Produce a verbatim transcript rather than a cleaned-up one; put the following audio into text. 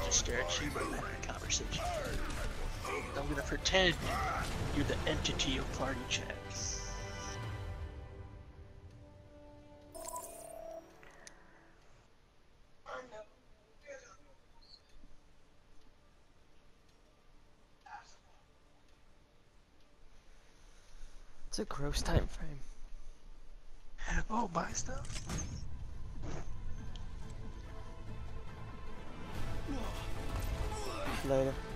stare at you, but I'm having a conversation. I'm gonna pretend you're the entity of party chat. It's a gross time frame. Oh, buy stuff? Later.